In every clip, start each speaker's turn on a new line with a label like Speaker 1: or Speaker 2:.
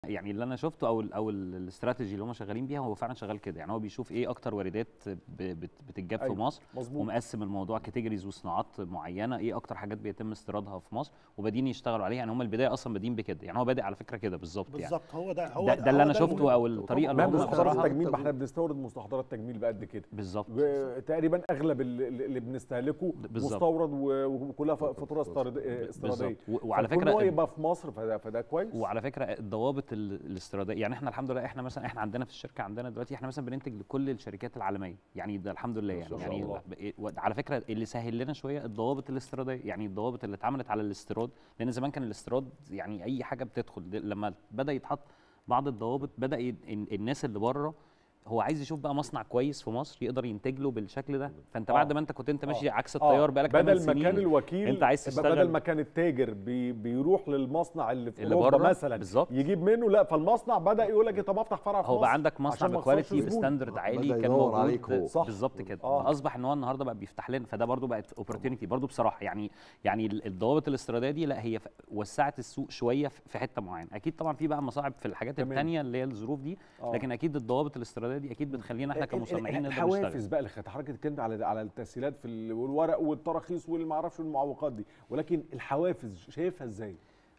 Speaker 1: يعني اللي انا شفته او الاستراتيجي اللي هم شغالين بيها هو فعلا شغال كده. يعني هو بيشوف ايه اكتر واردات بتتجاب في مصر،
Speaker 2: مظبوط،
Speaker 1: ومقسم الموضوع كاتيجوريز وصناعات معينه، ايه اكتر حاجات بيتم استيرادها في مصر وبادين يشتغلوا عليها. يعني هم البدايه اصلا بادين بكده، يعني هو بادئ على فكره كده بالظبط. يعني
Speaker 2: هو ده
Speaker 1: اللي انا شفته او الطريقه اللي هم
Speaker 2: مستحضرات
Speaker 1: بصراحه.
Speaker 2: التجميل، ما احنا بنستورد مستحضرات تجميل بقد كده
Speaker 1: بالظبط،
Speaker 2: تقريبا اغلب اللي بنستهلكه مستورد وكلها فاتوره استيراديه.
Speaker 1: وعلى فكره
Speaker 2: هو يبقى في مصر فده كويس.
Speaker 1: وعلى فكره الضوابط الاستيراديه، يعني احنا الحمد لله احنا مثلا احنا عندنا في الشركه عندنا دلوقتي احنا مثلا بننتج لكل الشركات العالميه، يعني ده الحمد لله. يعني على فكره اللي سهل لنا شويه الضوابط الاستيراديه، يعني الضوابط اللي اتعملت على الاستيراد، لان زمان كان الاستيراد يعني اي حاجه بتدخل، لما بدا يتحط بعض الضوابط بدا الناس اللي بره هو عايز يشوف بقى مصنع كويس في مصر يقدر ينتج له بالشكل ده. فانت بعد ما انت كنت ماشي عكس التيار بقالك 8 سنين،
Speaker 2: بدل ما كان الوكيل
Speaker 1: انت عايز تشتغل،
Speaker 2: بدل ما كان التاجر بيروح للمصنع اللي في
Speaker 1: بره
Speaker 2: مثلا
Speaker 1: بالزبط.
Speaker 2: يجيب منه، لا فالمصنع بدا يقول لك طب افتح فرع في مصر.
Speaker 1: هو بقى عندك مصنع بكواليتي بستاندرد عالي كان موجود بالظبط كده. اصبح ان هو النهارده بقى بيفتح لنا، فده برده بقت اوبورتيونيتي برده بصراحه. يعني الضوابط الاستيراديه دي لا هي وسعت السوق شويه في حته معينه. اكيد طبعا في بقى مصاعب في الحاجات الثانيه اللي هي الظروف دي، لكن اكيد الضوابط الاستيراديه دي اكيد بتخلينا احنا كمصنعين نقدر نشتغل.
Speaker 2: الحوافز بقى اللي حضرتك اتكلمت على التسهيلات في والورق والتراخيص والما اعرفش المعوقات دي، ولكن الحوافز شايفها ازاي؟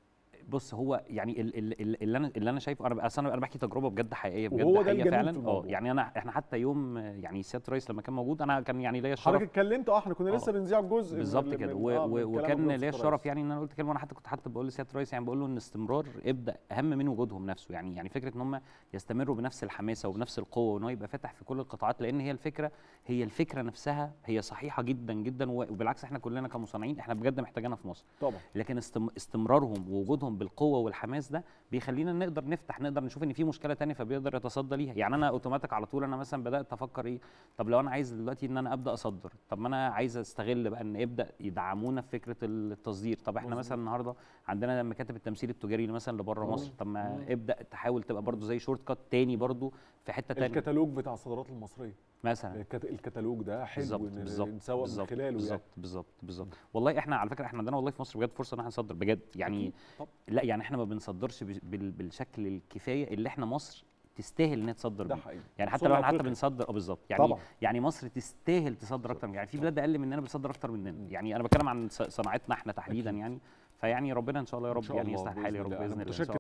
Speaker 1: بص هو يعني اللي انا شايفه، انا بحكي تجربه بجد حقيقيه، بجد
Speaker 2: وهو
Speaker 1: حقيقيه فعلا. يعني احنا حتى يوم يعني سياده الرئيس لما كان موجود انا كان يعني ليا الشرف.
Speaker 2: حضرتك اتكلمت احنا كنا لسه بنذيع جزء
Speaker 1: بالظبط كده، وكان ليا الشرف يعني ان انا قلت كلمه. وانا حتى كنت بقول لسياده الرئيس، يعني بقول له ان استمرار ابدا اهم من وجودهم نفسه. يعني فكره ان هم يستمروا بنفس الحماسه وبنفس القوه، وان هو يبقى فاتح في كل القطاعات، لان هي الفكره نفسها هي صحيحه جدا جدا. وبالعكس احنا كلنا كمصنعين احنا بجد محتاجينها في مصر
Speaker 2: طبعا.
Speaker 1: لكن استمرارهم ووجودهم بالقوه والحماس ده بيخلينا نقدر نشوف ان في مشكله ثانيه فبيقدر يتصدى ليها. يعني انا اوتوماتيك على طول انا مثلا بدات افكر ايه، طب لو انا عايز دلوقتي ان انا ابدا اصدر، طب ما انا عايز استغل بقى ان يبدا يدعمونا في فكره التصدير. طب احنا مثلا النهارده عندنا مكاتب التمثيل التجاري مثلا اللي بره مصر، طب ما ابدا تحاول تبقى برضو زي شورت كات تاني برضو في حته ثانيه.
Speaker 2: الكتالوج بتاع الصادرات المصريه
Speaker 1: مثلا،
Speaker 2: الكتالوج ده حلو نسوق من خلاله.
Speaker 1: بالظبط. والله احنا على فكره احنا عندنا والله في مصر بجد فرصه ان احنا نصدر بجد. يعني لا يعني احنا ما بنصدرش بالشكل الكفايه اللي احنا مصر تستاهل انها تصدر بيه. يعني حتى لو احنا حتى بنصدر بالظبط يعني طبعا. يعني مصر تستاهل تصدر اكتر. يعني في بلاد اقل مننا بتصدر اكتر مننا. يعني انا بتكلم عن صناعتنا احنا تحديدا. يعني فيعني ربنا ان شاء الله يا رب يعني يصلح الحال يا رب باذن الله.